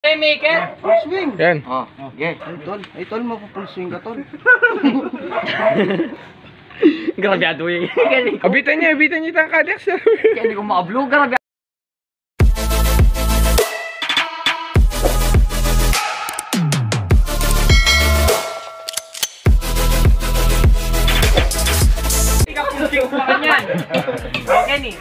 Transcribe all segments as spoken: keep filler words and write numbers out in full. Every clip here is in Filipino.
Hey, make it! Full swing. Yan. Oh, okay. Ay, tol. Ay, tol, mapu-full swing ka, tol. Grabyado yun. Abitan niya, abitan niya itang kadex. Kaya hindi ko makablo, grabe. Okay nih.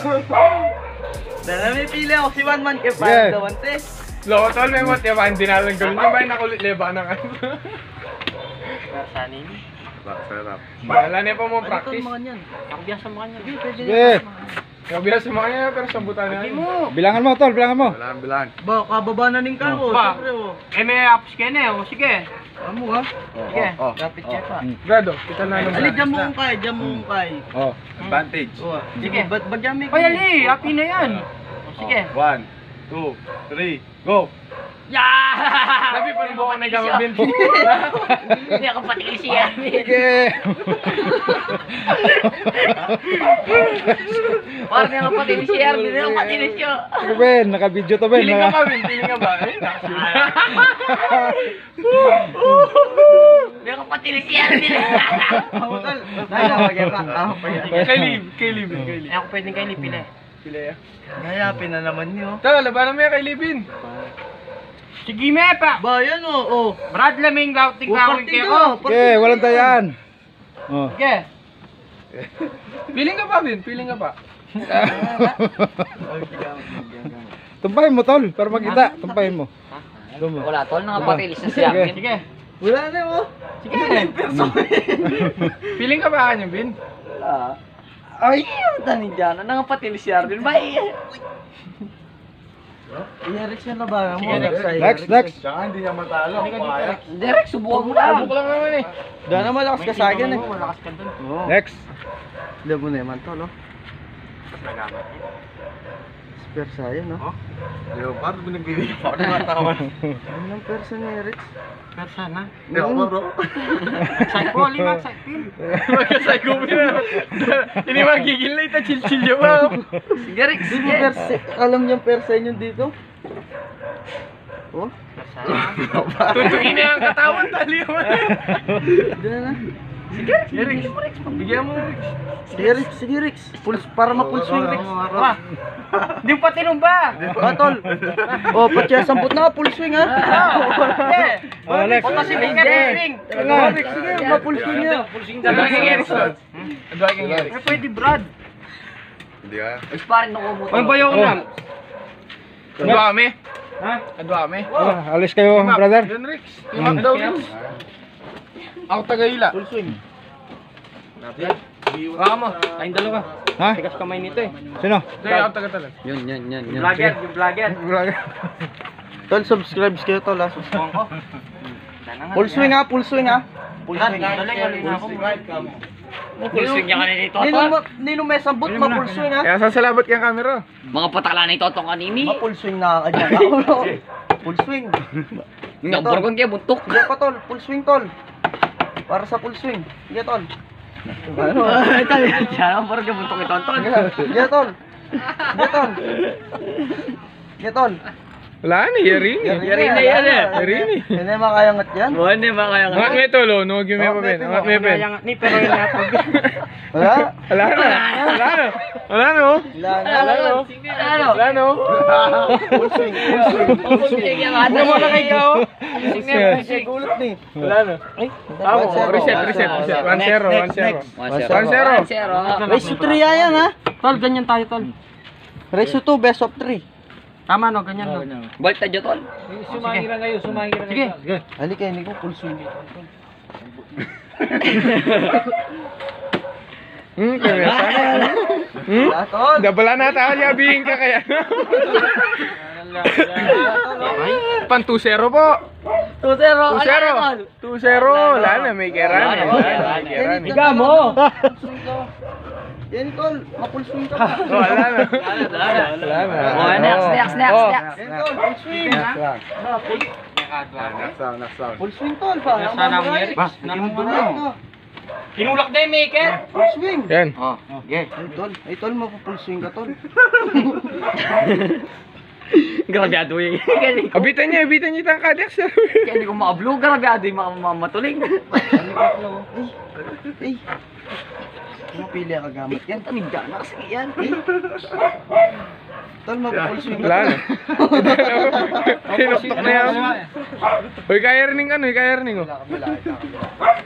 Dala may pili ako si One Man kaya Yeah. parang dawante. Loko tol, may mot ya, hindi nalang gawin niya. Bahay nakulit leba na kayo. Saan ini? Sarap. Bahala niya pa mo Ano tol practice. mga yan? Ako biasa mga niya. Sige, pwede Sige. na. Kabiya sa mga niya, pero sambutan na. Hindi mo. Bilangan mo, tol, bilangan mo. Bilangan, bilangan. Ba, kababa na ning ka, oh. Ba? Siyempre, oh. Eh, may apps ka na eh. O, sige. Amo, ha? Sige. Oh, Rapid check, ha? Grado, kita na Ali, dyan mo kung kay, dyan mo kung kay. Oh. Advantage. Oh, Sige. sige, ba't bagyan may Oy, Ali, happy na yan. O, sige. One, two, three, go! Yeah! Sabi pa rin buka na gamabin. Hindi ako pati siya. Sige. Parang hindi ako pati siya. Hindi ako pati siya. Sige, Ben, naka-video to, Ben. Piling ka Naka- ba, Bin? Piling ka ba? Eh, Hindi ako pati siya. Ako, tol. Dahil na, bagyan ka. Ako pa yan. Kay Lib, kay Lib, kay Lib. Eh, ako pwedeng kayo lipin eh. Pila ya. Ngayapin na naman niyo. Tara, labanan mo yan kay Libin. Sige, Mepa. Ba, yan, oh, oh. Brad Laming lauting Oh, kawin parting kayo. ka. Sige, walang tayaan. Oh. Sige. Piling ka pa, Bin? Piling ka pa. Tumpahin mo, tol, para makita. Tumpahin mo. Tumo. Wala, tol. Nakapatilis na siya. Sige. Sige. Wala na, oh. Sige. Piling ka ba kanya, Bin? Wala. Ay, yung tanin dyan. Nakapatilis si Arvin. Ba, iya. I-rex na ba? Sige, next. Next, next. Tsaka hindi niya matalo. Kaya. Derek, subukan mo lang. Subok lang naman eh. Dahil na malakas ka sa akin, eh. Malakas ka dun. Oo. Next. Alam mo naman to, no? Spare sa'yo, no? Yo, paano mo nagbibigay ako ng matawan? Ano ng person ni Rex? Pero sana. Hindi ako ba, bro? Psycho, lima, psycho. Magkasay ko mo na. Hindi magigil na ita, chill-chill yung ba? Sige, Rex. Di mo perse, alam niyang perse nyo dito? Oh? Tuntukin niya ang katawan, tali mo. Doon na. Sige, Rex. Bigyan mo, Rex. Sige Rex, sige Rex. Full, para ma-full swing Rex. Ah, Di pa tinumba. Ah, tol. Oh, pati sambut na, full swing ha. Oh, next. Punta si Mika ng swing. Oh, Rex, sige, ma-full swing niya. Adwa kang Rex. Adwa kang Rex. Eh, pwede, Brad. Hindi ka. Isparin ako mo. Ano ba yung Oh. lang? Adwa kami? Ha? Adwa kami? Ah, alis kayo, brother. Yun, Rex. Imak daw, Rex. Ako taga-hila. Full swing. Baka mo, tayong dalawa. Ha? Tigas kamay nito eh. Sino? Hindi, ako taga-talag. Yun, yun, yun. Yung vlogger, yung vlogger. Tol, subscribe kayo tol ha. Subukan ko. Full swing ha, full swing ha. Full Brad, swing. dali, dali na ako. Full swing niya kanina ito. Nino, ma- nino may sambut, ma-full swing ha. Kaya sasalabot kang camera. Mga patakla na ito itong kanini. Ma-full swing na ka dyan. Full swing. Nagborgon kayo, buntok. Sige pa tol, full swing tol. Para sa full swing. Sige tol. Ano? Tol, siya ang parang kayo buntok ito, Anton. Sige tol. Sige tol. Sige tol. Wala na, yari ni. Yari na yan eh. Yari ni. Hindi makayangat yan. Hindi ba kaya Angat mo ito, lo. Nuwag yung may papel. Angat mo yung pen. Ni pero yung napag. Wala. Wala na. Wala na. Wala na, oh. Wala na. Wala na, oh. Ano? Wala na, oh. Full swing. Full swing. Full swing. Ano mo na kayo, oh? Sige, gulat ni. Wala na. Ay, Tama, reset, reset, reset. one zero, one zero. one zero. Ratio three yan ha. Tol, ganyan tayo, Tol. Ratio two, best of three. Tama no, ganyan no. Balik tayo, Tol. Sumangira ngayon, sumangira Sige. Halika, hindi ko full swing. Hmm, kaya sana. Hmm? Ah, tol. Dabala na tayo, yabihin ka kaya. Pan two zero po. two zero. two zero. two zero. Wala na, may keran. Wala na, Wala wala na, na. may keran. Higa mo. Yan tol, ma-full swing ka pa. Oh, wala na. Wala na. Wala na. Oh, next, next, next, Oh. next. Yan tol, full swing. Next round, next round. Full swing tol pa. Sana akong Eric. Kinulak din, make it. Full swing. Yan. Oh, okay. Ay tol, ay tol, ma-full swing ka tol. Grabyado yung galing ko. Abitan niya, abitan niya itang kadex. Kaya hindi ko makablo, grabyado yung mga mga matuling. Ay. Ano pili ang kagamit yan? Tanig ka na kasi yan. Tol, mag-full swing ka. Wala na. Hinuktok na yan. Uy, kaya rin ano, uy, kaya rin oh. Wala kabila, ito kabila.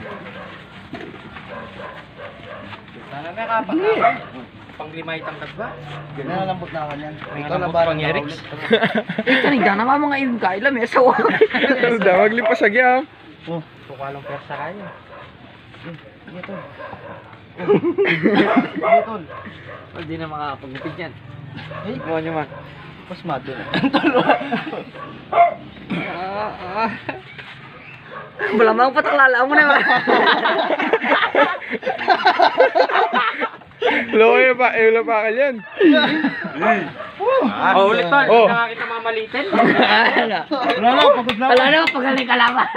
Sana may kapag panglimay tangkad ba? Ganyan na lambot na kanyan. Ito Ito na ba pang Eric? Eh, tanig ka na mga ilang kailan may sawa. Ano daw, maglipas sa gyam. Oh. Tukalong persa kayo. Sige, tol. Sige, tol. Hindi na makakapagupit yan. Ay, Mga nyo man. mas mado na. Malamang pataklala mo naman. Loya pa, eh, wala pa ka dyan. Oh, ulit tol. Oh. Hindi na kita mamalitin. Wala na, pagod na. Wala na, pagaling ka laban.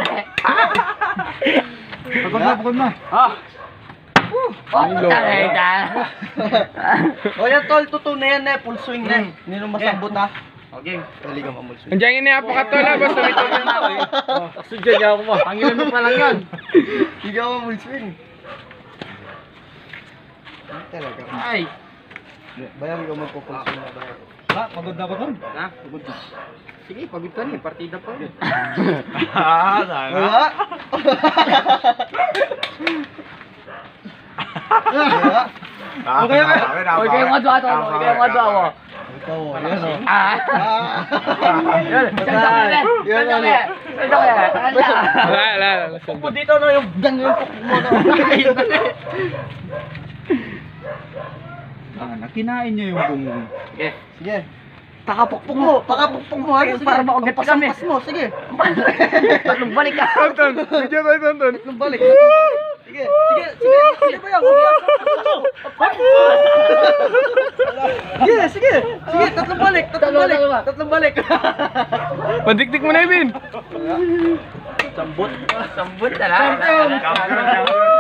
Pagod na, pagod na. Oh. Oh, taray ka. O yan, tol, totoo na yan eh. Full swing na. Hindi nung masambot ha. Okay. Dali ka ma-full swing. Andiyan yun yung apakatola, basta may tuloy na. Sudya niya ako mo. Pangilan mo pa lang yan. Hindi ka ma-full swing. Ay, talaga. Ay. Bayan ka magpo-full swing na bayan. Ha, pagod na, pagod. Ha? Sige, pagod ka niya. Partida pa yun. Wala. Wala. Okay, okay. Huwag kayong madwa to. Huwag kayong madwa mo. Ikaw, yan o. Ah. Yun. Santa ka yan. Santa ka yan. Santa ka yan. Santa. Wala, wala, wala. Dito na yung ganyan yung pok mo na. Ah, nakinain niya yung bungo. Sige. Sige. Pakapukpok mo, pakapukpok mo ha. Sige, Para maugat kami. pasampas mo, sige. Tatlong balik ka. Tonton, medyo tayo tonton. Tatlong balik. Sige, sige, sige, sige ba yan? Sige, sige, sige, tatlong balik, tatlong Dalawa, balik, dalawa. tatlong balik. Pandiktik mo na, Ibin. Sambut. Sambut na lang.